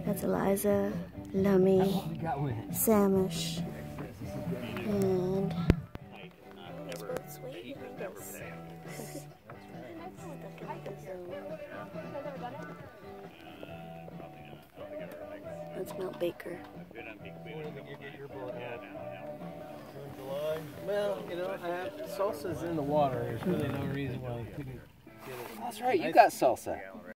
That's Eliza, Lummy, Samish, and that's Mount Baker. Well, you know, salsa's in the water. There's really no reason why I couldn't get it. That's right, you got salsa.